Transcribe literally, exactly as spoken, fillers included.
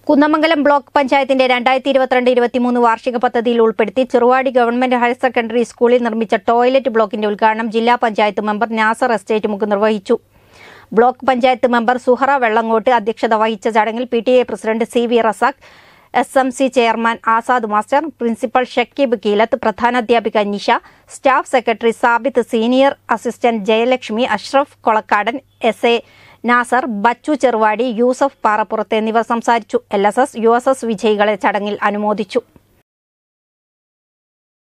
Kunnamangalam block പഞ്ചായത്തിന്റെ രണ്ടായിരത്തി ഇരുപത്തിരണ്ട് ഇരുപത്തിമൂന്ന് വാർഷിക പദ്ധതിയിൽ ഉൾപ്പെടുത്തി ചെറുവാടി ഗവൺമെന്റ് ഹയർ സെക്കൻഡറി സ്കൂളിൽ നിർമ്മിച്ച ടോയ്ലറ്റ് ബ്ലോക്കിന്റെ ഉദ്ഘാടനം ജില്ലാ പഞ്ചായത്ത് മെമ്പർ നാസർ എസ്റ്റേറ്റ് മുക്ക് നിർവഹിച്ചു. ബ്ലോക്ക് പഞ്ചായത്ത് മെമ്പർ സുഹറ വെള്ളങ്ങോട്ട് അധ്യക്ഷത വഹിച്ച ചടങ്ങിൽ P T A president C V Razak, S M C chairman Azad master, principal Shakeeb Keelath, പ്രധാനാധ്യാപിക Nisha, staff secretary Sabith, senior assistant Jayalakshmi, Ashraf Kolakkadan, S A Nasar, Bachu Cheruvadi, Yusuf Parappurath എന്നിവർ സംസാരിച്ചു. L S S, U S S വിജയികളെ ചടങ്ങിൽ അനുമോദിച്ചു.